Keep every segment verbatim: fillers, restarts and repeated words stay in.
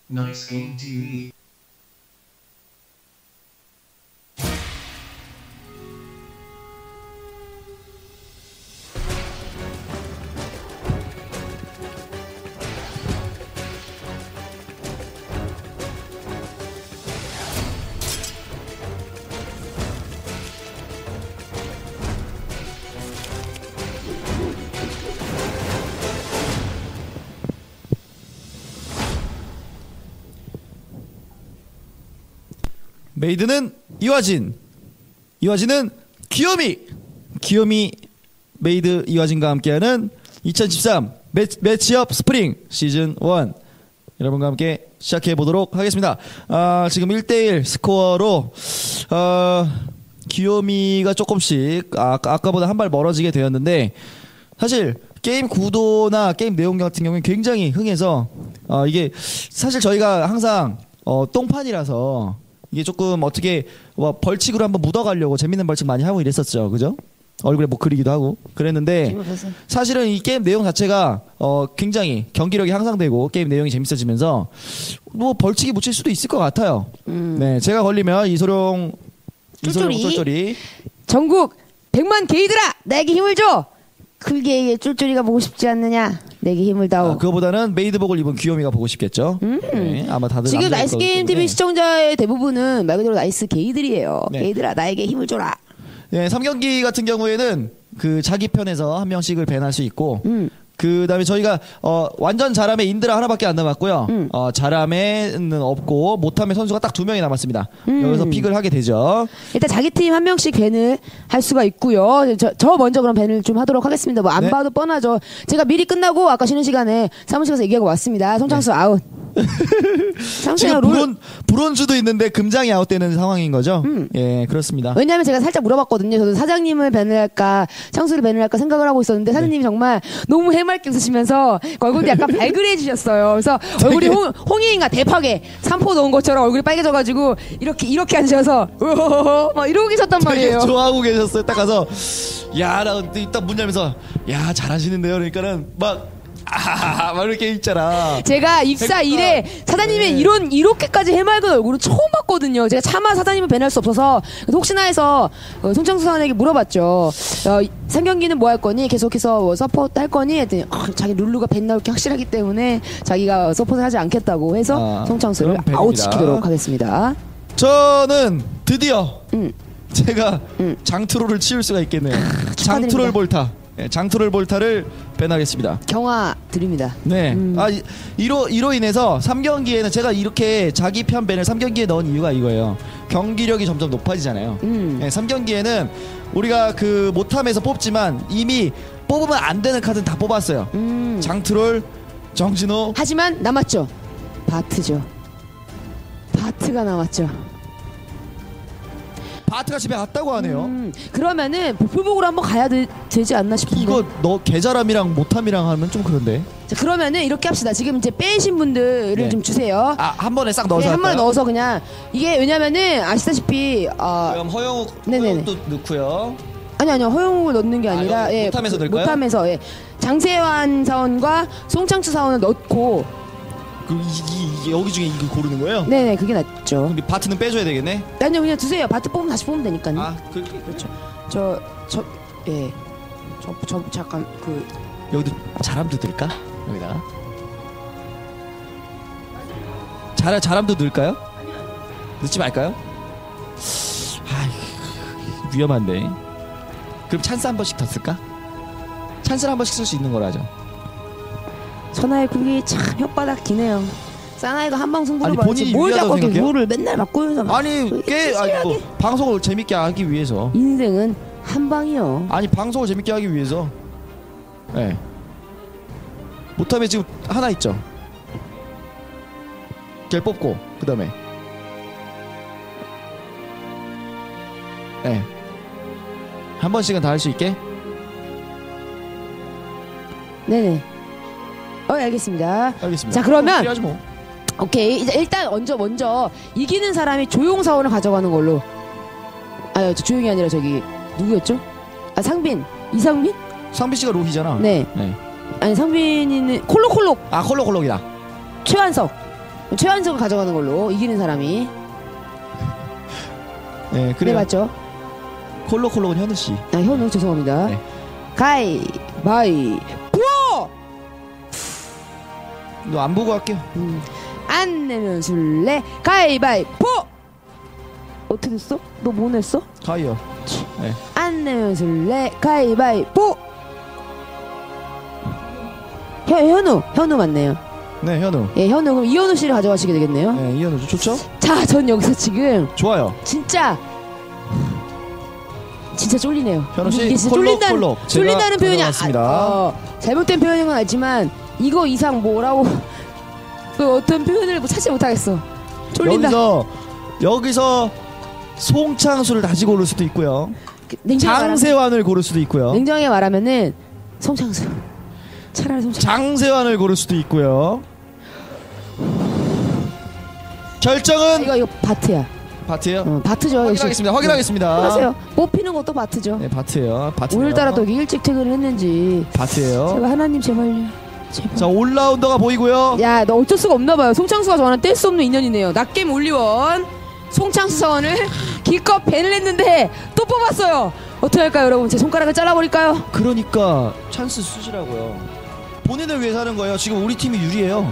Nice Game 티비. 메이드는 이화진, 이화진은 귀요미, 귀요미 메이드 이화진과 함께하는 이천십삼 매, 매치업 스프링 시즌 일 여러분과 함께 시작해 보도록 하겠습니다. 아, 지금 일 대일 스코어로 어, 귀요미가 조금씩 아, 아까보다 한 발 멀어지게 되었는데, 사실 게임 구도나 게임 내용 같은 경우는 굉장히 흥해서 어, 이게 사실 저희가 항상 어, 똥판이라서 이게 조금 어떻게 뭐 벌칙으로 한번 묻어가려고 재밌는 벌칙 많이 하고 이랬었죠, 그죠? 얼굴에 뭐 그리기도 하고 그랬는데, 사실은 이 게임 내용 자체가 어 굉장히 경기력이 향상되고 게임 내용이 재밌어지면서 뭐 벌칙이 묻힐 수도 있을 것 같아요. 음. 네, 제가 걸리면 이소룡 이소룡 쫄쫄이 전국 백만 게이들아 나에게 힘을 줘. 클게이의 쫄쫄이가 보고 싶지 않느냐? 내게 힘을 다오. 아, 그거보다는 메이드복을 입은 귀요미가 보고 싶겠죠. 음. 네, 아마 다들 지금 나이스 게임 티비 시청자의 대부분은 말 그대로 나이스 게이들이에요. 네. 게이들아 나에게 힘을 줘라. 네, 삼 경기 같은 경우에는 그 자기 편에서 한 명씩을 밴할 수 있고, 음. 그 다음에 저희가 어 완전 잘함에 인드라 하나밖에 안 남았고요. 음. 어 잘함에는 없고 못함에 선수가 딱 두 명이 남았습니다. 음. 여기서 픽을 하게 되죠. 일단 자기 팀 한 명씩 밴을 할 수가 있고요. 저, 저 먼저 그럼 밴을 좀 하도록 하겠습니다. 뭐 안 네. 봐도 뻔하죠. 제가 미리 끝나고 아까 쉬는 시간에 사무실에서 얘기하고 왔습니다. 송창수 네. 아웃. 지금 브론, 브론즈도 있는데 금장이 아웃되는 상황인 거죠? 음. 예, 그렇습니다. 왜냐하면 제가 살짝 물어봤거든요. 저도 사장님을 밴을 할까 창수를 밴을 할까 생각을 하고 있었는데 사장님이 네. 정말 너무 해맑게 웃으시면서 얼굴이 약간 발그레해지셨어요. 그래서 얼굴이 홍, 홍익인가 대파게 삼포 넣은 것처럼 얼굴이 빨개져가지고 이렇게 이렇게 앉으셔서 으허허허 막 이러고 계셨단 말이에요. 좋아하고 계셨어요. 딱 가서 야, 나 딱 문 열면서 야, 잘하시는데요. 그러니까는 막 아, 막 이렇게 있잖아. 제가 입사 이래 사장님의 네. 이런 이렇게까지 해맑은 얼굴은 처음 봤거든요. 제가 차마 사장님을 뵈낼 수 없어서 혹시나 해서 어, 송창수 사원에게 물어봤죠. 어, 상경기는 뭐 할 거니? 계속해서 뭐 서포트 할 거니? 했더니 어, 자기 룰루가 밴 나올 게 확실하기 때문에 자기가 서포트 하지 않겠다고 해서 아, 송창수를 아웃시키도록 하겠습니다. 저는 드디어 음. 제가 음. 장트롤을 치울 수가 있겠네요. 장트롤 볼타. 네, 장트롤 볼타를 밴하겠습니다. 경화 드립니다. 네. 음. 아, 이로, 이로 인해서 삼 경기에는 제가 이렇게 자기 편 밴을 삼 경기에 넣은 이유가 이거예요. 경기력이 점점 높아지잖아요. 음. 네, 삼 경기에는 우리가 그 못함에서 뽑지만 이미 뽑으면 안 되는 카드는 다 뽑았어요. 음. 장트롤, 정진호. 하지만 남았죠. 바트죠. 바트가 남았죠. 바트가 집에 갔다고 하네요. 음, 그러면은 복불복으로 한번 가야 되, 지 않나 싶은데. 이거 너 계자람이랑 못함이랑 하면 좀 그런데. 자, 그러면은 이렇게 합시다. 지금 이제 빼신 분들을 네. 좀 주세요. 아, 한 번에 싹 넣어서. 네, 한 번에 넣어서 그냥 이게 왜냐면은 아시다시피 어, 그럼 허영욱, 허영욱도 넣고요. 아니 아니요, 허영욱을 넣는 게 아니라 아, 예, 못함에서 넣을까요? 못함에서 예. 장세환 사원과 송창수 사원을 넣고. 그 이, 이, 여기 중에 이거 고르는 거예요? 네네, 그게 낫죠. 근데 바트는 빼줘야 되겠네. 아니요, 그냥 두세요. 바트 뽑으면 다시 뽑으면 되니까요. 아, 그, 그렇죠. 저, 저, 예, 저, 저 잠깐 그 여기도 자람도 넣을까? 여기다가 자, 자람도 넣을까요? 넣지 말까요? 아, 위험한데. 그럼 찬스 한 번씩 더 쓸까? 찬스를 한 번씩 쓸 수 있는 거라죠. 선아의 굴기 참 혓바닥 기네요. 사나이가 한방 승부를 봐야지 뭘 자꾸 이렇게 룰을 맨날 바꾸면서 아니 꽤 아니 뭐 방송을 재밌게 하기 위해서. 인생은 한 방이요. 아니 방송을 재밌게 하기 위해서. 예. 네. 못하면 지금 하나 있죠. 걔 뽑고 그 다음에. 예. 네. 한 번씩은 다 할 수 있게. 네네. 어, 알겠습니다. 알겠습니다. 자, 그러면 뭐. 오케이. 이제 일단 먼저 먼저 이기는 사람이 조용사원을 가져가는 걸로. 아, 조용이 아니라 저기 누구였죠? 아, 상빈. 이상빈? 상빈 씨가 로히잖아. 네. 네. 아니, 상빈이는 콜록콜록. 아, 콜록콜록이다. 최완석. 최연석을 가져가는 걸로 이기는 사람이. 네, 네, 그래요. 맞죠? 콜록콜록은 현우 씨. 아, 현우 죄송합니다. 네. 가위바위보! 너 안 보고 할게요. 음. 안 내면 술래 가위바위보! 어떻게 됐어? 너 뭐 냈어? 가위요. 네. 안 내면 술래 가위바위보! 현, 현우 현우 맞네요. 네, 현우. 예, 현우. 그럼 이현우 씨를 가져가시게 되겠네요. 네, 이현우 좋죠? 자, 전 여기서 지금 좋아요. 진짜 진짜 쫄리네요. 현우 씨, 이게 진짜 콜록, 쫄린다는, 콜록. 쫄린다는 표현이 아, 가져왔습니다. 어, 잘못된 표현인 건 알지만 이거 이상 뭐라고 그 어떤 표현을 뭐 찾지 못하겠어. 쫄린다. 여기서 여기서 송창수를 다시 고를 수도 있고요. 냉정하게 장세환을 고를 수도 있고요. 말하면, 냉정하게 말하면은 송창수. 차라리 송창수. 장세환을 고를 수도 있고요. 결정은 이거 이거 바트야. 바트예요. 어, 바트죠. 확인하겠습니다. 역시. 확인하겠습니다. 하세요. 뽑히는 것도 바트죠. 네, 바트예요. 바트. 오늘따라 또 일찍 퇴근을 했는지. 바트예요. 제발 하나님 제발요. 제발. 자, 올라운더가 보이고요. 야, 너 어쩔 수가 없나 봐요. 송창수가 저는 뗄 수 없는 인연이네요. 낙겜 올리원 송창수 사원을 기껏 밴을 했는데 또 뽑았어요. 어떻게 할까요, 여러분? 제 손가락을 잘라버릴까요? 그러니까 찬스 쓰시라고요. 본인을 위해서 하는 거예요. 지금 우리 팀이 유리해요.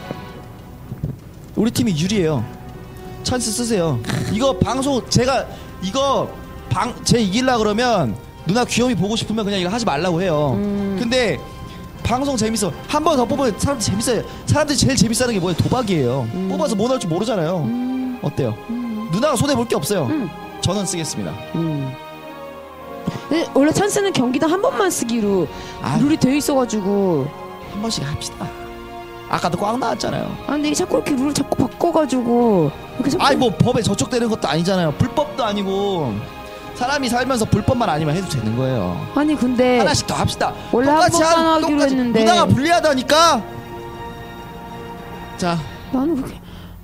우리 팀이 유리해요. 찬스 쓰세요. 이거 방송 제가 이거 방 제 이길라 그러면 누나 귀염이 보고 싶으면 그냥 이거 하지 말라고 해요. 음. 근데 방송 재밌어. 한 번 더 뽑으면 사람들 재밌어요. 사람들이 제일 재밌어하는 게 뭐예요? 도박이에요. 음. 뽑아서 뭐 나올 줄 모르잖아요. 음. 어때요? 음. 누나가 손해 볼 게 없어요. 음. 저는 쓰겠습니다. 음. 근데 원래 찬스는 경기당 한 번만 쓰기로 아. 룰이 되어 있어가지고. 한 번씩 합시다. 아까도 꽝 나왔잖아요. 아, 근데 이게 자꾸 이렇게 룰을 자꾸 바꿔가지고. 이렇게 자꾸. 아니 뭐 법에 저촉되는 것도 아니잖아요. 불법도 아니고 사람이 살면서 불법만 아니면 해도 되는 거예요. 아니 근데 하나씩 더 합시다. 원래 한 똑같이 번만 한- 하기로 똑같이. 했는데. 누나가 불리하다니까. 자, 나는 그렇게.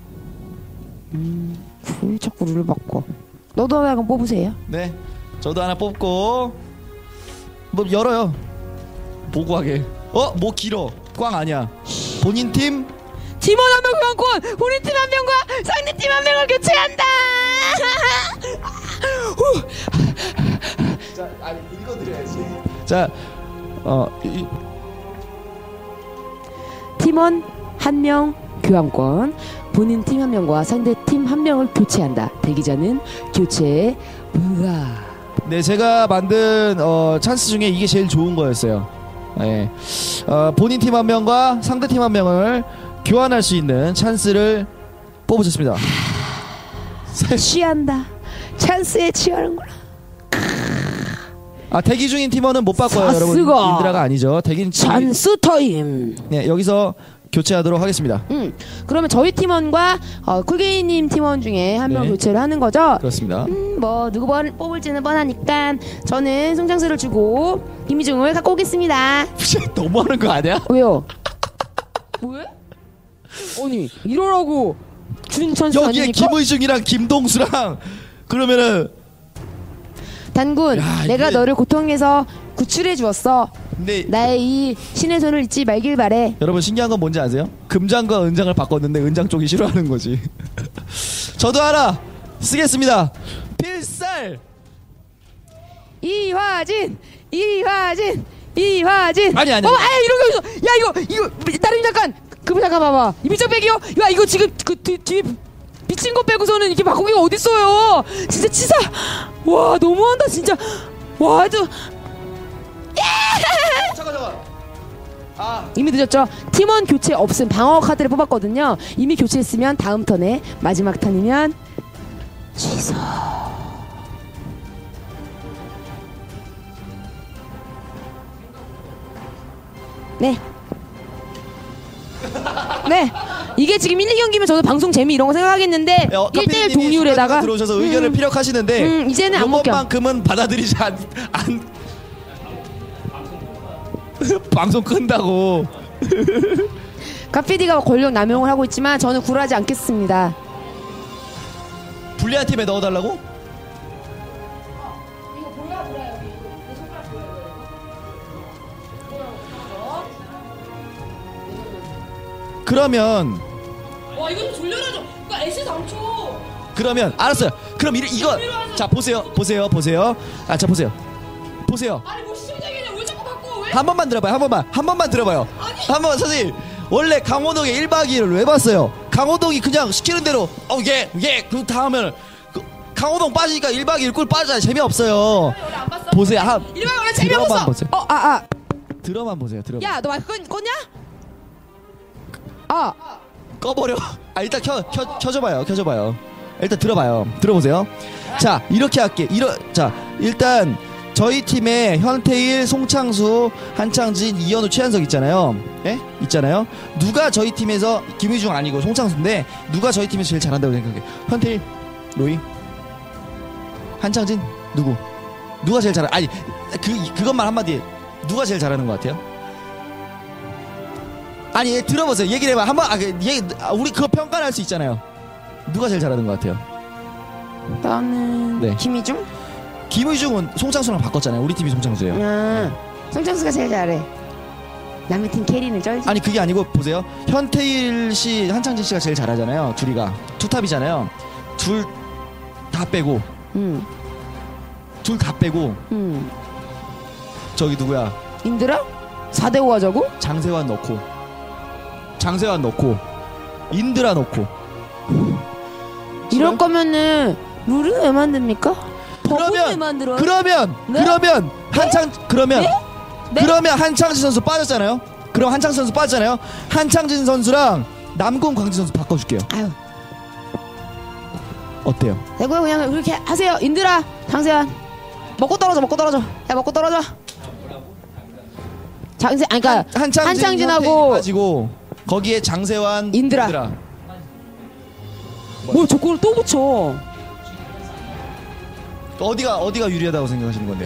음. 왜 자꾸 룰을 바꿔? 너도 약간 뽑으세요. 네, 저도 하나 뽑고 뭐 열어요. 보고하게. 어, 뭐 길어. 꽝 아니야. 본인 팀. 팀원 한 명 교환권! 우리 팀 한 명과 상대 팀 한 명을 교체한다! 자, 아니 읽어드려야지. 자, 어, 이, 팀원 한 명 교환권, 본인 팀 한 명과 상대 팀 한 명을 교체한다. 대기자는 교체 불가. 네, 제가 만든 어, 찬스 중에 이게 제일 좋은 거였어요. 네, 어, 본인 팀 한 명과 상대 팀 한 명을 교환할 수 있는 찬스를 뽑으셨습니다. 취한다. 찬스에 취하는구나. 아, 대기 중인 팀원은 못 바꿔요, 사스가. 여러분. 인드라가 아니죠. 대기 중. 찬스 타임. 네, 여기서 교체하도록 하겠습니다. 음, 그러면 저희 팀원과 어, 쿨게이님 팀원 중에 한 명 네. 교체를 하는 거죠. 그렇습니다. 음, 뭐 누구 번- 뽑을지는 뻔하니까 저는 송창수를 주고 김희중을 갖고 오겠습니다. 너무하는 거 아니야? 왜요? 왜? 아니 이러라고 준 찬스 여기에 아닙니까? 김의중이랑 김동수랑 그러면은 단군, 야, 내가 이게- 너를 고통에서 구출해 주었어. 근데 나의 이 신의 손을 잊지 말길 바래. 여러분 신기한 건 뭔지 아세요? 금장과 은장을 바꿨는데 은장 쪽이 싫어하는 거지. 저도 하나 쓰겠습니다. 필살. 이화진, 이화진, 이화진. 아니, 아니. 어, 아, 이런 거 있어. 야, 이거, 이거 다른 잠깐. 그분 잠깐 봐봐. 이미적 백이요. 야, 이거 지금 그 뒤, 뒤에 미친 거 빼고서는 이렇게 바꾸기가 어딨어요. 진짜 치사. 와, 너무한다 진짜. 와, 저 잠깐 잠깐. 아, 이미 늦었죠. 팀원 교체 없음 방어 카드를 뽑았거든요. 이미 교체했으면 다음 턴에 마지막 턴이면 취소. 네. 네. 이게 지금 일, 이 경기면 저도 방송 재미 이런 거 생각하겠는데 어, 일 대 일 카피님이 동률에다가 들어오셔서 의견을 음, 피력하시는데 음, 이제는 안 먹혀. 이번만큼은 받아들이지 않, 안 방송 끈다고. 카피디가 권력 남용을 하고 있지만 저는 굴하지 않겠습니다. 불리한 팀에 넣어달라고? 그러면 와 이거 좀 졸려라죠. 이거 에스 당초. 그러면 알았어요. 그럼 이, 이거 자 보세요, 보세요, 보세요. 아, 자 보세요, 보세요. 아니 뭐 시청자기냐 왜 자꾸 바꿔 왜? 한 번만 들어봐요, 한 번만, 한 번만 들어봐요. 아니. 한 번 선생님. 원래 강호동에 일 박 이 일을 왜 봤어요? 강호동이 그냥 시키는 대로 어예예 그 다음에 그, 강호동 빠지니까 일 박 이 일 꿀 빠지잖아요. 재미없어요. 원래 안 봤어. 보세요. 한 일 박 원래 들어만 재미없어. 보세요. 어, 아, 아. 들어만 보세요. 들어. 야, 너 마이크 껐, 껐냐? 아, 꺼버려. 아 일단 켜, 켜 켜줘봐요. 켜줘봐요. 일단 들어봐요. 들어보세요. 자 이렇게 할게. 이러 자 일단 저희 팀에 현태일, 송창수, 한창진, 이현우, 최한석 있잖아요. 예? 있잖아요. 누가 저희 팀에서 김희중 아니고 송창수인데 누가 저희 팀에서 제일 잘한다고 생각해? 현태일, 로이, 한창진 누구? 누가 제일 잘하? 아니 그 그것만 한마디. 해. 누가 제일 잘하는 것 같아요? 아니 얘 들어보세요. 얘기를 해봐. 한번 아, 그, 얘 아, 우리 그거 평가를 할 수 있잖아요. 누가 제일 잘하는 것 같아요? 나는 네. 김희중? 김의중은 송창수랑 바꿨잖아요. 우리 팀이 송창수예요. 아, 송창수가 제일 잘해. 남의 팀 캐리는 쩔지. 아니 그게 아니고 보세요. 현태일 씨, 한창진 씨가 제일 잘하잖아요. 둘이가 투탑이잖아요. 둘 다 빼고, 응, 둘 다 빼고 응. 저기 누구야? 인들아? 사 대 오 하자고? 장세환 넣고, 장세환 넣고, 인드라 넣고. 이럴 거면은 룰을 왜 만듭니까? 법을 왜 그러면 만들어요? 그러면 네? 그러면 한창 그러면 네? 네? 그러면 한창진 선수 빠졌잖아요. 그럼 한창진 선수 빠졌잖아요. 한창진 선수랑 남궁 광진 선수 바꿔줄게요. 아유, 어때요? 대구야 그냥 그렇게 하세요. 인들아, 장세환 먹고 떨어져, 먹고 떨어져. 야 먹고 떨어져. 장세, 아니 그러니까 한, 한창진, 한창진하고 가지고 거기에 장세환, 인드라. 뭘 저거를 또 붙여? 어디가 어디가 유리하다고 생각하시는 건데요?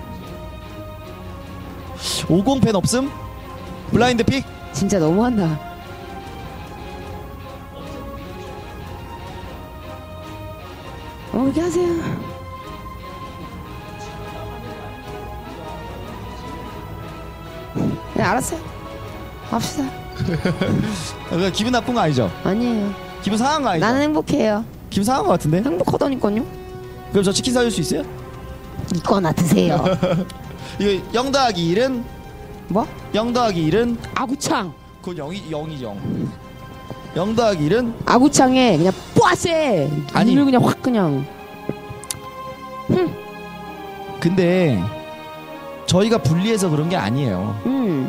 오십 팬 없음? 블라인드 픽? 진짜 너무한다. 어, 그렇게 하세요. 네, 알았어요. 합시다. 아, 기분 나쁜 거 아니죠? 아니에요. 기분 상한 거 아니죠? 나는 행복해요. 기분 상한 거 같은데? 행복하다니까요. 그럼 저 치킨 사줄 수 있어요? 이거나 드세요. 이거 영 더하기 일은 뭐? 영 더하기 일은 아구창. 그건 영이 영이죠. 영. 영 더하기 일은 아구창에 그냥 뿌아세. 아니. 눈을 그냥 확 그냥. 근데 저희가 분리해서 그런 게 아니에요. 음.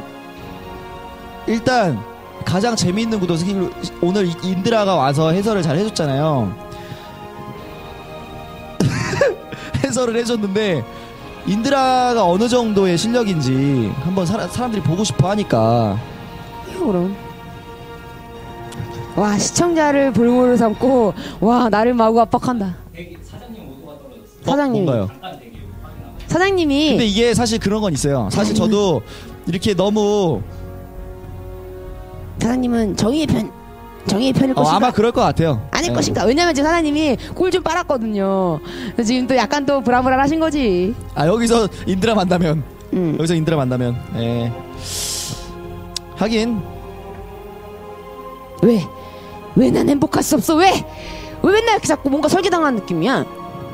일단 가장 재미있는 구도 오늘 인드라가 와서 해설을 잘 해줬잖아요. 해설을 해줬는데 인드라가 어느 정도의 실력인지 한번 사라, 사람들이 보고 싶어 하니까. 그럼. 와, 시청자를 볼모로 삼고 와, 나를 마구 압박한다. 사장님 오도가 떨어졌어요. 사장님. 어, 뭔가요? 잠깐 대기 확인하고. 사장님이 근데 이게 사실 그런 건 있어요. 사실 저도 이렇게 너무 사장님은 정의의 편 정의의 편일 어, 것인가? 아마 그럴 것 같아요. 아닐 네. 것인가? 왜냐면 지금 사장님이 꼴 좀 빨았거든요. 그래서 지금 또 약간 또 불안불안하신 거지. 아 여기서 인드라 만나면 응. 여기서 인드라 만나면 예. 하긴 왜? 왜 난 행복할 수 없어? 왜? 왜 맨날 이렇게 자꾸 뭔가 설계당한 느낌이야?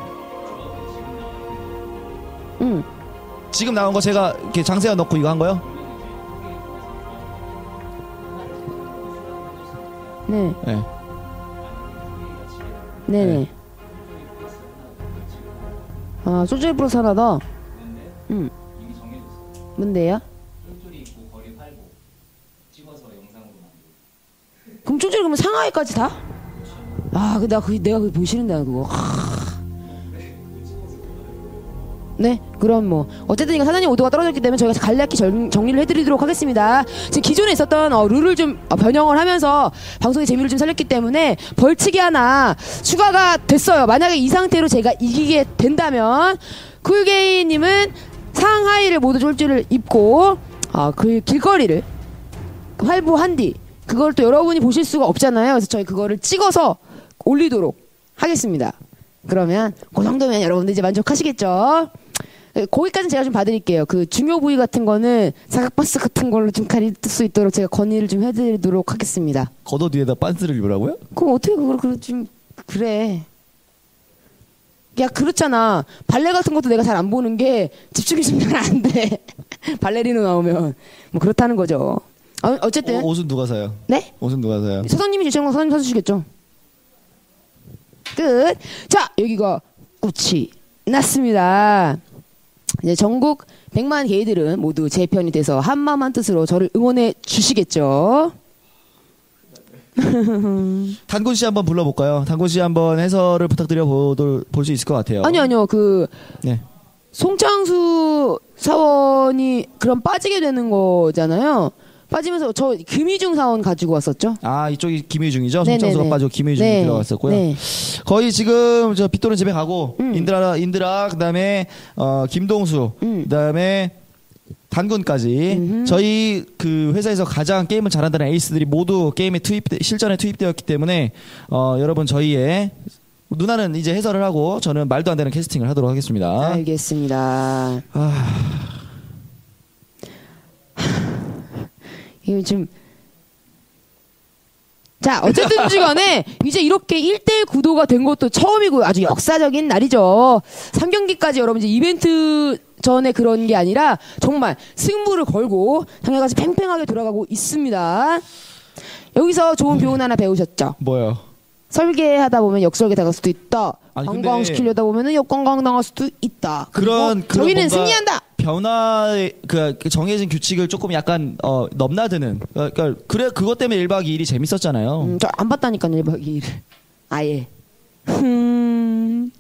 응. 지금 나온 거 제가 이렇게 장세어 넣고 이거 한 거요? 네. 네. 네네. 네. 아, 소주의 플러스 하나다. 응. 이미 정해졌어요. 뭔데요? 쫄쫄이 입고 거리 팔고 찍어서 영상으로 만들고. 그럼 쪼쪼리 그러면 상하이까지 다? 아, 그 내가 그 내가 그거 보기 싫은데 그거. 하. 네, 그럼 뭐 어쨌든 이거 사장님 오도가 떨어졌기 때문에 저희가 간략히 정, 정리를 해드리도록 하겠습니다. 지금 기존에 있었던 어, 룰을 좀 어, 변형을 하면서 방송의 재미를 좀 살렸기 때문에 벌칙이 하나 추가가 됐어요. 만약에 이 상태로 제가 이기게 된다면 쿨게이님은 상하이를 모두 쫄쫄을 입고 어, 그 길거리를 활보한 뒤 그걸 또 여러분이 보실 수가 없잖아요. 그래서 저희 그거를 찍어서 올리도록 하겠습니다. 그러면 그 정도면 여러분들 이제 만족하시겠죠? 거기까지는 제가 좀 봐드릴게요. 그 중요 부위 같은 거는 사각버스 같은 걸로 좀 가릴 수 있도록 제가 건의를 좀 해드리도록 하겠습니다. 겉옷 위에다 빤스를 입으라고요? 그럼 어떻게 그걸 그걸 좀 그래? 야 그렇잖아. 발레 같은 것도 내가 잘 안 보는 게 집중이 좀 잘 안 돼. 발레리노 나오면 뭐 그렇다는 거죠. 어, 어쨌든 어, 옷은 누가 사요? 네? 옷은 누가 사요? 사장님이 주시는 건 사장님 사주시겠죠. 끝. 자 여기가 끝이 났습니다. 이제 전국 백만 게이들은 모두 제 편이 돼서 한마음 한뜻으로 저를 응원해 주시겠죠. 단군 씨 한번 불러볼까요? 단군 씨 한번 해설을 부탁드려 볼 수 있을 것 같아요. 아니요 아니요 그 네. 송창수 사원이 그럼 빠지게 되는 거잖아요. 빠지면서 저 김희중 사원 가지고 왔었죠. 아 이쪽이 김희중이죠. 네네네. 송창수가 빠지고 김희중이 네. 들어갔었고요. 네. 거의 지금 저 빗도는 집에 가고 음. 인드라 인드라 그다음에 어, 김동수 음. 그다음에 단군까지 음흠. 저희 그 회사에서 가장 게임을 잘한다는 에이스들이 모두 게임에 투입 실전에 투입되었기 때문에 어, 여러분 저희의 누나는 이제 해설을 하고 저는 말도 안 되는 캐스팅을 하도록 하겠습니다. 알겠습니다. 아... 이거 좀. 자, 어쨌든지 간에 이제 이렇게 일 대일 구도가 된 것도 처음이고 아주 역사적인 날이죠. 삼 경기까지 여러분 이제 이벤트 전에 그런 게 아니라 정말 승부를 걸고 상해까지 팽팽하게 돌아가고 있습니다. 여기서 좋은 교훈 하나 배우셨죠? 뭐요? 설계하다 보면 역설계 당할 수도 있다. 아니, 관광시키려다 보면은 역관광 당할 수도 있다. 그런 그런 저희는 뭔가 승리한다. 변화의 그 정해진 규칙을 조금 약간 어, 넘나드는 그러니까 그래 그것 때문에 일 박 이 일이 재밌었잖아요. 음, 저 안 봤다니까요, 일 박 이 일. 아예. 음.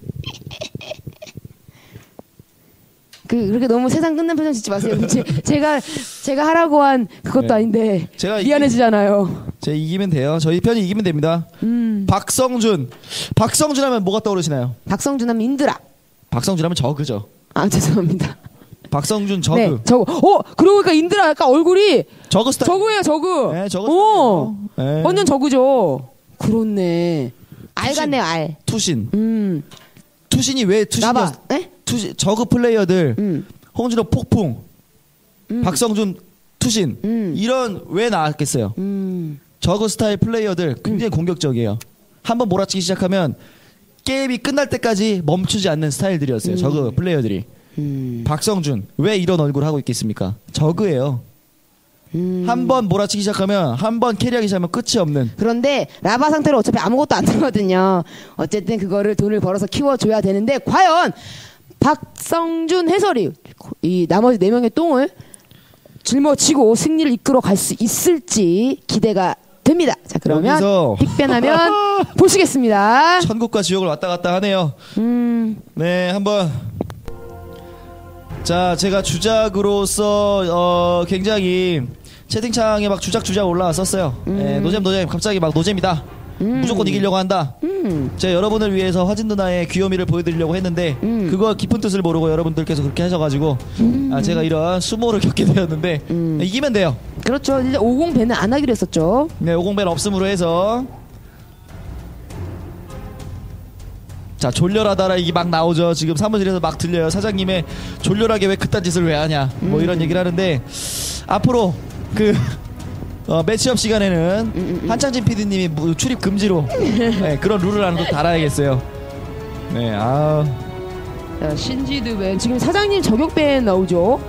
그 그렇게 너무 세상 끝난 표정 짓지 마세요. 제, 제가 제가 하라고 한 그것도 네. 아닌데 제가 미안해지잖아요. 제 이기면 돼요. 저희 편이 이기면 됩니다. 음. 박성준, 박성준 하면 뭐가 떠오르시나요? 박성준 하면 인드라. 박성준 하면 저그죠. 아 죄송합니다. 박성준 저그. 네, 저그. 어, 그러고 보니까 인드라 약간 얼굴이 저그 스타일. 저그예요, 저그. 네, 저그 어, 스타일이에요. 네. 완전 저그죠. 그렇네. 알 투신. 같네, 알. 투신. 음. 투신이 왜 나봐. 투신이었? 네? 투신 저그 플레이어들. 음. 홍준호 폭풍. 음. 박성준 투신. 음. 이런 왜 나왔겠어요? 음. 저그 스타일 플레이어들 굉장히 공격적이에요. 한번 몰아치기 시작하면 게임이 끝날 때까지 멈추지 않는 스타일들이었어요. 음. 저그 플레이어들이. 음. 박성준 왜 이런 얼굴 하고 있겠습니까? 저그예요. 음. 한 번 몰아치기 시작하면 한 번 캐리하기 시작하면 끝이 없는. 그런데 라바 상태로 어차피 아무것도 안 되거든요. 어쨌든 그거를 돈을 벌어서 키워줘야 되는데 과연 박성준 해설이 이 나머지 네 명의 똥을 짊어지고 승리를 이끌어 갈 수 있을지 기대가 됩니다. 자 그러면 여기서 빅변하면 보시겠습니다. 천국과 지옥을 왔다 갔다 하네요. 음. 네, 한번. 자, 제가 주작으로서 어, 굉장히 채팅창에 막 주작 주작 올라왔었어요. 음. 네, 노잼 노잼 갑자기 막 노잼이다. 음. 무조건 이기려고 한다. 음. 제가 여러분을 위해서 화진 누나의 귀요미를 보여드리려고 했는데 음. 그거 깊은 뜻을 모르고 여러분들께서 그렇게 하셔가지고 음. 아, 제가 이런 수모를 겪게 되었는데 음. 네, 이기면 돼요. 그렇죠. 이제 오십 배는 안 하기로 했었죠. 네, 오공벤 없음으로 해서 자 졸렬하다라 이게 막 나오죠. 지금 사무실에서 막 들려요. 사장님의 졸렬하게 왜 그딴 짓을 왜 하냐 뭐 음. 이런 얘기를 하는데 앞으로 그 어, 매치업 시간에는 음, 음. 한창진 피디님이 뭐 출입 금지로 네, 그런 룰을 하나 또 달아야겠어요. 네, 아 자, 신지드벤 지금 사장님 저격벤 나오죠.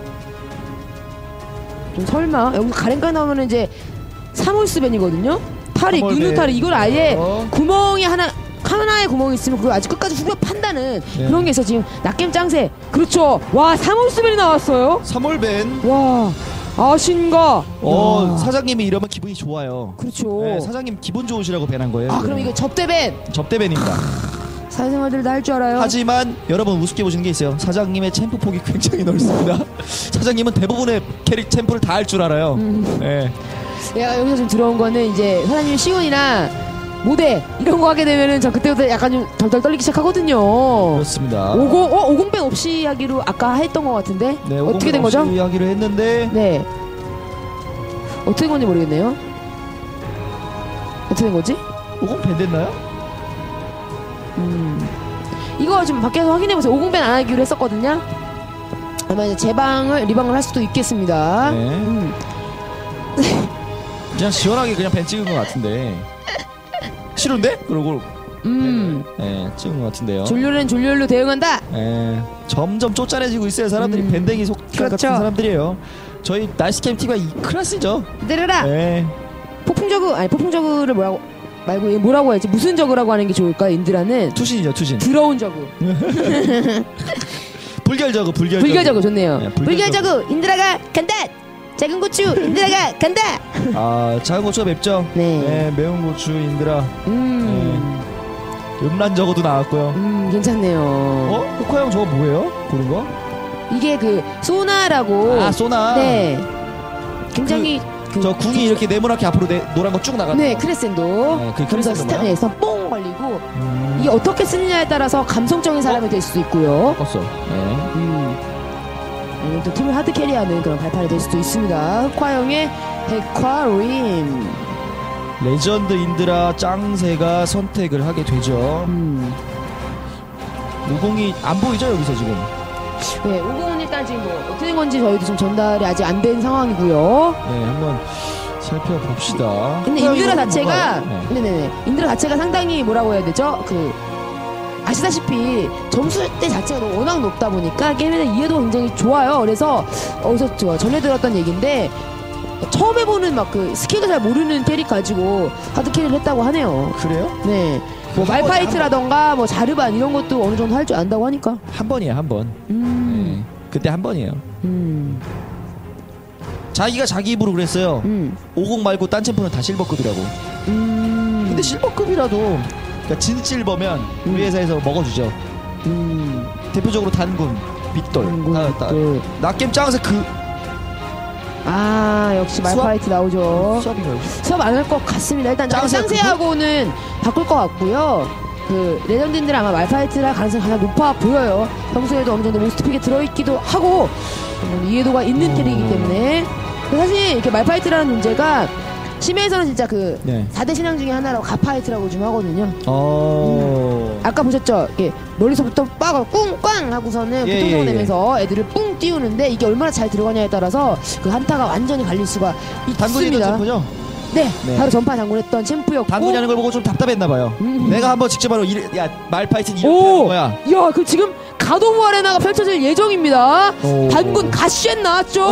좀 설마 여기서 가랭가 나오면 이제 사몰스벤이거든요. 탈익, 사몰벤. 유누 탈익 이걸 아예 어. 구멍이 하나 하나의 구멍이 있으면 그걸 아직 끝까지 후벼 판다는 네. 그런 게 있어. 지금 낙겜 짱새 그렇죠. 와 사몰스벤이 나왔어요. 삼월벤 와 아신가. 어 야. 사장님이 이러면 기분이 좋아요. 그렇죠. 네, 사장님 기분 좋으시라고 밴한 거예요. 아 그럼 이게 접대벤. 접대밴입니다. 사회생활들 다 할 줄 알아요. 하지만 여러분 우습게 보시는 게 있어요. 사장님의 챔프 폭이 굉장히 넓습니다. 사장님은 대부분의 캐릭 챔프를 다 할 줄 알아요. 음. 네. 내가 여기서 좀 들어온 거는 이제 사장님 시온이나 모델 이런 거 하게 되면은 저 그때부터 약간 좀 덜덜 떨리기 시작하거든요. 그렇습니다. 오십 어 오공벤 없이 하기로 아까 했던 것 같은데 네, 어떻게 된 거죠? 이야기를 했는데 네 어떻게 된 건지 모르겠네요. 어떻게 된 거지? 오공 밴 됐나요? 음 이거 좀 밖에서 확인해 보세요. 오공벤 안 하기로 했었거든요. 아마 이제 재방을 리방을 할 수도 있겠습니다. 네. 음. 그냥 시원하게 그냥 벤 찍은 것 같은데 싫은데? 그러고 음. 네, 네, 찍은 것 같은데요. 졸렬은 졸렬로 대응한다. 네, 점점 쫓아내지고 있어요. 사람들이 음. 밴댕이 속 그렇죠. 같은 사람들이에요. 저희 날씨캠 티비가 이 클래스죠. 때려라. 네. 폭풍저그 아니 폭풍저그를 뭐라고 말고 얘 뭐라고 해야지 무슨 저그라고 하는 게 좋을까? 인드라는 투신이죠, 투신. 들어온 저그. 불결저그, 불결저그. 불결저그 좋네요. 네, 불결저그. 불결저그 인드라가 간다. 작은 고추 인드라가 간다. 아, 작은 고추가 맵죠? 네. 매운 고추 인드라. 음. 음란저그도 나왔고요. 음 괜찮네요. 어? 코코 형 저거 뭐예요? 고른 거? 이게 그 소나라고. 아, 소나. 네. 굉장히 그, 저 궁이 이렇게 네모나게 앞으로 네, 노란 거 쭉 나가는 네 거. 크레센도. 네, 그 그래서 크레센도인가요? 스타에서 뽕 걸리고 음. 이게 어떻게 쓰느냐에 따라서 감성적인 사람이 될 수도 있고요. 컸어. 네. 음. 아니면 또 팀을 하드 캐리하는 그런 발판이 될 수도 있습니다. 흑화형의 헤카림. 레전드 인드라 짱새가 선택을 하게 되죠. 음. 오공이 안 보이죠 여기서 지금? 네, 오공은 일단 지금 뭐 어떻게 된 건지 저희도 지금 전달이 아직 안 된 상황이고요. 네, 한번 살펴봅시다. 근데 코코 인드라 형이 자체가 뭔가, 네. 네네네 인드라 자체가 상당히 뭐라고 해야 되죠? 그 아시다시피 점수대 자체가 워낙 높다 보니까 게임에 대한 이해도가 굉장히 좋아요. 그래서 어디서 저 전에 들었던 얘기인데 처음 해보는 막 그 스킬도 잘 모르는 캐릭 가지고 하드 캐리를 했다고 하네요. 그래요? 네. 뭐 한 번에 말파이트라던가 뭐 자르반 이런 것도 어느 정도 할 줄 안다고 하니까. 한 번이에요, 한 번. 음. 네. 그때 한 번이에요. 음. 자기가 자기 입으로 그랬어요. 음. 오공 말고 딴 챔프는 다 실버급이라고. 음. 근데 실버급이라도 그러니까 진실버면 음. 우리 회사에서 먹어주죠. 음. 대표적으로 단군, 빗돌, 단군, 아, 나- 빗돌. 낙겜 짱새 그 아 역시 수업? 말파이트 나오죠. 수업인가요? 수업 안 할 것 같습니다. 일단 짱새 짱새하고는 바꿀 것 같고요. 그 레전드인들 아마 말파이트라 가능성이 가장 높아 보여요. 평소에도 어느 정도 모스트픽에 들어있기도 하고 음, 이해도가 있는 오. 캐릭이기 때문에 사실 이렇게 말파이트라는 존재가 심해에서는 진짜 그 네. 사 대 신앙 중에 하나라고 가파이트라고 좀 하거든요. 어. 아까 보셨죠? 이렇게 머리서부터 빡 꿍꽝 하고서는 예, 보통성 예, 예. 내면서 애들을 뿡 띄우는데 이게 얼마나 잘 들어가냐에 따라서 그 한타가 완전히 갈릴 수가 단군이 있던 있습니다. 챔프죠? 네, 네. 바로 전파 장군했던 챔프였고. 단군이 하는 걸 보고 좀 답답했나봐요. 음. 내가 한번 직접 하러 이래, 야 말파이트는 이렇게 오, 하는 거야. 야, 그 지금 가도무 아레나가 펼쳐질 예정입니다. 오. 단군 가시엔 나왔죠.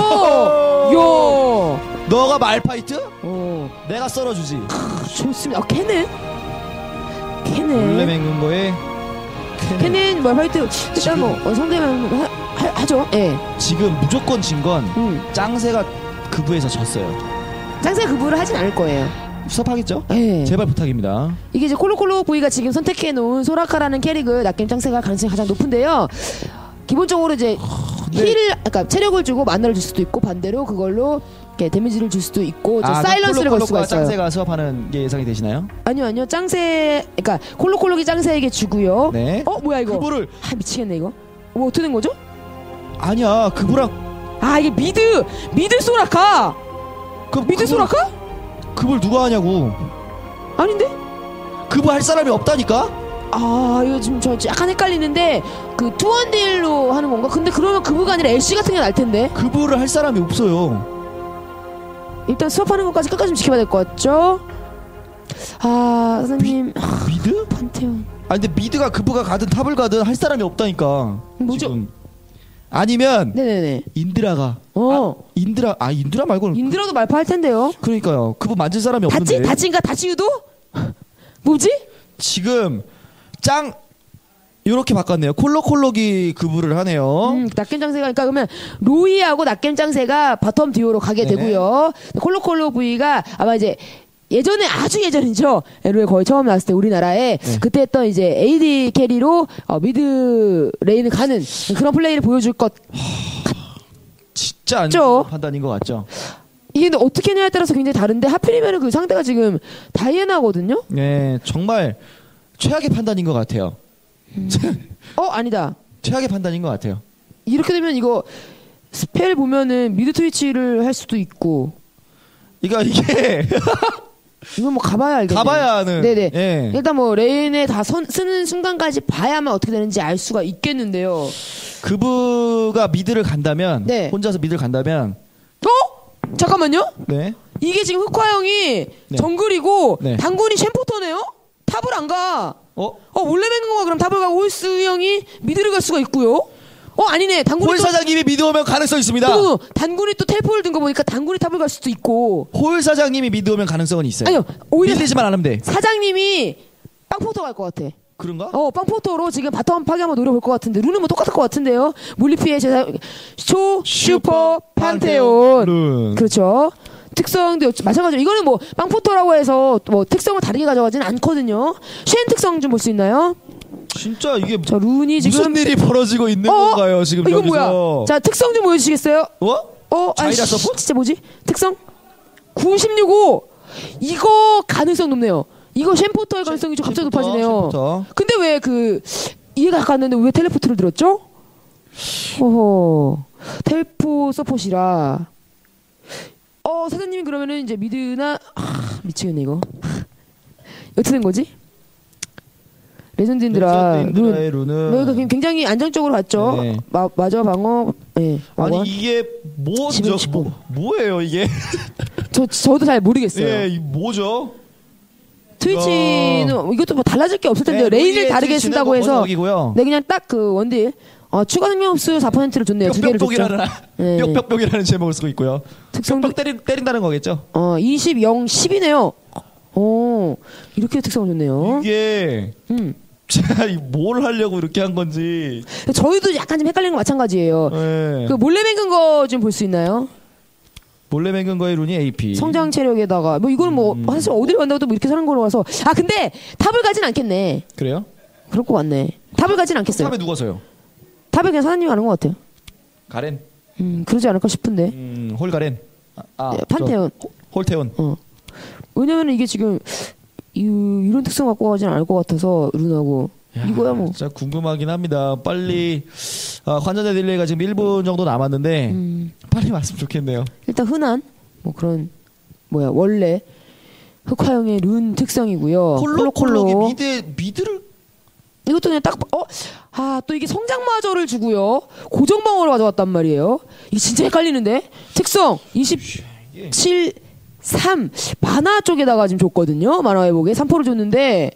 오. 야, 너가 말파이트? 어, 내가 썰어주지. 좋습니다. 아, 캐넨, 원래 캐넨, 맹근 거에 캐넨. 캐넨 말파이트 일단 지금- 뭐 어, 상대면 하, 하, 하죠. 예, 지금 무조건 진 건 음, 짱새가 그부에서 졌어요. 짱새 그부를 하진 않을 거예요. 수업하겠죠? 예. 제발 부탁입니다. 이게 이제 콜로콜로 부이가 지금 선택해 놓은 소라카라는 캐릭을 낚임 짱새가 가능성이 가장 높은데요. 기본적으로 이제 네. 힐을, 그러니까 체력을 주고 만화를 줄 수도 있고 반대로 그걸로 이렇게 데미지를 줄 수도 있고 저 아, 사일런스를 걸 수가 콜로콜로과 있어요. 짱새가 수업하는 게 예상이 되시나요? 아니요 아니요 짱새, 그러니까 콜로콜로기 짱새에게 주고요. 네. 어 뭐야 이거? 그부를 아 미치겠네 이거. 뭐 어떻게 된 거죠? 아니야 그부랑 아 이게 미드 미드 소라카. 그 미드 그부- 소라카? 그부를 누가 하냐고. 아닌데? 그부 할 사람이 없다니까. 아 이거 지금 저 약간 헷갈리는데 그 투원딜로 하는 건가? 근데 그러면 그부가 아니라 엘씨 같은 게 날 텐데. 그부를 할 사람이 없어요. 일단 수업하는 것까지 끝까지 좀 지켜봐야 될 것 같죠? 아 선생님 미드? 판테온 아 근데 미드가 그부가 가든 탑을 가든 할 사람이 없다니까. 뭐죠? 지금. 아니면 네네네. 인드라가. 어 아, 인드라 아 인드라 말고는 인드라도 말파할 텐데요. 그러니까요. 그부 만질 사람이 없는데. 다치 다치인가 다치유도? 뭐지? 지금 짱 요렇게 바꿨네요. 콜로콜로기 그부를 하네요. 음, 낙겜장새가 그러니까 그러면 로이하고 낙겜장새가 바텀 듀오로 가게 네네. 되고요. 콜로콜로 V가 아마 이제 예전에 아주 예전이죠. 에로에 거의 처음 나왔을 때 우리나라에 네. 그때 했던 이제 에이디 캐리로 어, 미드 레인을 가는 그런 플레이를 보여줄 것. 진짜 안 맞죠? 좋은 판단인 것 같죠. 이게 근데 어떻게 했냐에 따라서 굉장히 다른데 하필이면 그 상대가 지금 다이애나거든요. 네, 정말 최악의 판단인 것 같아요. 어 아니다. 최악의 판단인 것 같아요. 이렇게 되면 이거 스펠 보면은 미드 트위치를 할 수도 있고 그러니까 이게 이건 뭐 가봐야 알겠네. 가봐야 하는. 네네. 예. 일단 뭐 레인에 다 선, 쓰는 순간까지 봐야만 어떻게 되는지 알 수가 있겠는데요. 그브가 미드를 간다면 네. 혼자서 미드를 간다면 어? 잠깐만요. 네. 이게 지금 흑화형이 네. 정글이고 네. 단군이 쉔포터네요? 탑을 안 가. 어? 어 원래 맹금과 그럼 탑을 가고 홀스 형이 미드를 갈 수가 있고요. 어 아니네. 단군이 홀 또 사장님이 미드 오면 가능성 있습니다. 또 단군이 또 텔포를 든 거 보니까 단군이 탑을 갈 수도 있고. 홀 사장님이 미드 오면 가능성은 있어요. 아니요. 오히려 밀리지만 않으면 돼. 사장님이 빵포터 갈 것 같아. 그런가? 어 빵포터로 지금 바텀 파괴 한번 노려볼 것 같은데 룬은 뭐 똑같을 것 같은데요. 물리피해 제사 초 슈퍼 판테온. 룬. 그렇죠. 특성도 마찬가지로 이거는 뭐 빵포터라고 해서 뭐 특성을 다르게 가져가지는 않거든요. 쉔 특성 좀 볼 수 있나요? 진짜 이게 저 룬이 지금 무슨 일이 벌어지고 있는 어? 건가요? 지금 어, 이거 여기서. 뭐야? 자 특성 좀 보여주시겠어요? 어? 어, 자이라 아이씨, 서포? 진짜 뭐지? 특성 구십육 오. 이거 가능성 높네요. 이거 쉔포터의 가능성이 좀 갑자기 쉔포터, 높아지네요. 쉔포터. 근데 왜 그 이해가 갔는데 왜 텔레포트를 들었죠? 어허 텔포 서폿이라. 어 사장님이 그러면은 이제 미드나 아, 미치겠네 이거. 어떻게 된 거지? 레전드인드라 레전드인드라의 룬은 룬 굉장히 안정적으로 갔죠. 네. 마, 마저 방어. 예. 아니 이게 뭐죠? 십오. 뭐, 뭐예요 이게? 저 저도 잘 모르겠어요. 예, 이 뭐죠? 트위치는 이것도 뭐 달라질 게 없을 텐데요. 네, 레인을 우리의 다르게 트위치는 쓴다고 뭐 해서 번역이고요. 네 그냥 딱 그 원딜 어, 추가 능력수 사 퍼센트를 줬네요. 두 개를 줬죠. 뿅뿅뿅이라는 네. 뿅뿅뿅이라는 제목을 쓰고 있고요. 특성도 뿅뿅 때린, 때린다는 거겠죠? 어 이십, 영, 십이네요. 오 이렇게 특성을 줬네요. 이게 음. 제가 이 뭘 하려고 이렇게 한 건지. 저희도 약간 좀 헷갈리는 거 마찬가지예요. 네. 그 몰래 맹근 거 좀 볼 수 있나요? 몰래 맹근 거의 룬이 에이피. 성장 체력에다가 뭐 이거는 뭐 음. 사실 어디를 간다고 뭐 이렇게 사는 걸로 와서 아 근데 탑을 가진 않겠네. 그래요? 그럴 것 같네. 탑을 가진 않겠어요. 탑에 누워서요? 탑에 그냥 사장님이 가는 것 같아요. 가렌. 음 그러지 않을까 싶은데. 음, 홀 가렌. 아, 아 네, 판테온. 저, 홀테온. 어. 왜냐면 이게 지금 이, 이런 특성 갖고 가진 않을 것 같아서 룬하고 야, 이거야 뭐. 진짜 궁금하긴 합니다. 빨리 아, 환전자 딜레이가 지금 일 분 정도 남았는데 음, 빨리 왔으면 좋겠네요. 일단 흔한 뭐 그런 뭐야 원래 흑화형의 룬 특성이고요. 콜록콜록이 미드 미드를 이것도 그냥 딱 어? 아 또 이게 성장마저를 주고요. 고정방어를 가져왔단 말이에요. 이게 진짜 헷갈리는데 특성 이십칠, 삼 만화 쪽에다가 지금 줬거든요. 만화 회복에 삼 퍼센트를 줬는데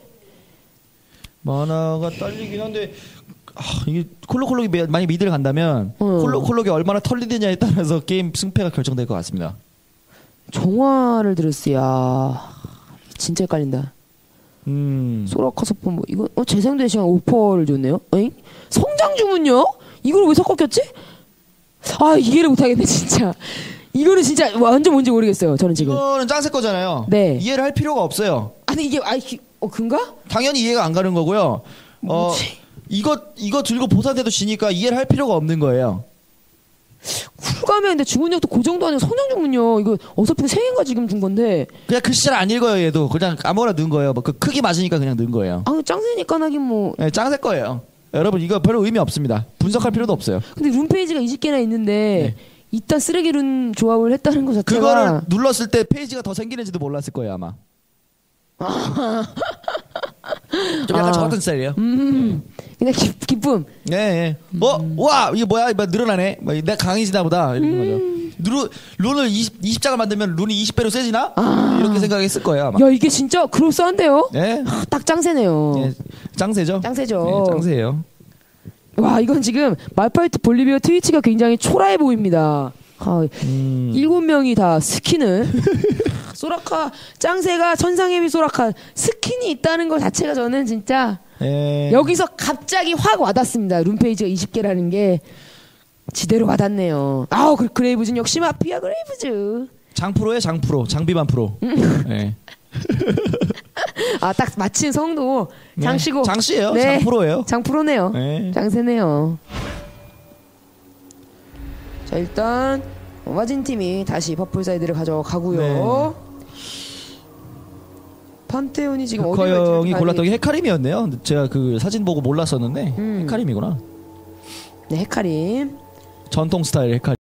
만화가 딸리긴 한데 아, 이게 콜록콜록이 매- 만약 미드를 간다면 어. 콜록콜록이 얼마나 털리느냐에 따라서 게임 승패가 결정될 것 같습니다. 정화를 들었어야 진짜 헷갈린다. 음. 소라카소포 뭐 이거 어 재생된 시간 오 퍼센트를 줬네요. 어잉? 성장 주문요? 이걸 왜 섞었겠지? 아 이해를 못하겠네 진짜. 이거는 진짜 완전 뭔지 모르겠어요. 저는 지금. 이거는 짱새 거잖아요. 네. 이해를 할 필요가 없어요. 아니 이게 아이 어 근가? 당연히 이해가 안 가는 거고요. 어, 뭐지? 이거 이거 들고 보사돼도 지니까 이해를 할 필요가 없는 거예요. 쿨감에 근데 주문력도 고정도 아니고 성장 주문요. 이거 어설프게 세 개인가 지금 준 건데. 그냥 글씨를 안 읽어요 얘도. 그냥 아무거나 넣은 거예요. 뭐 그 크기 맞으니까 그냥 넣은 거예요. 아 짱세니까 하긴 뭐. 네, 짱새 거예요. 여러분 이거 별로 의미 없습니다. 분석할 필요도 없어요. 근데 룬 페이지가 이십 개나 있는데 네. 이딴 쓰레기 룬 조합을 했다는 것 자체가. 그거를 눌렀을 때 페이지가 더 생기는지도 몰랐을 거예요 아마. 좀 약간 아. 저 같은 스타일이에요. 음 그냥 기, 기쁨. 네, 네. 어, 와 이게 뭐야? 뭐 늘어나네. 뭐, 내가 강해지나 보다 이런 거죠. 루, 룬을 이십, 이십 장을 만들면 룬이 이십 배로 세지나? 아. 이렇게 생각했을 거예요 아마. 야 이게 진짜 그럴싸한데요? 네, 아, 딱 짱세네요. 네, 짱세죠. 짱세죠. 네, 짱세예요. 와 이건 지금 말파이트 볼리비아 트위치가 굉장히 초라해 보입니다. 아, 음. 일곱 명이 다 스킨을 소라카 짱새가 천상해비 소라카 스킨이 있다는 것 자체가 저는 진짜 예. 여기서 갑자기 확 와닿습니다. 룸페이지가 이십 개라는 게 지대로 와닿네요. 아우 그 그레이브즈는 역시 마피아 그레이브즈. 장프로에 장프로, 장비반 프로. 음. 네. 아 딱 마친 성도 장씨고. 네. 장씨예요. 네. 장프로예요. 장프로네요. 네. 짱세네요. 자 일단 마진 팀이 다시 퍼플 사이드를 가져가고요. 네. 판테온이 지금 그 어디가 형이 골랐던 게 헤카림이었네요. 제가 그 사진 보고 몰랐었는데 음. 헤카림이구나. 네 헤카림. 전통 스타일 헤카림.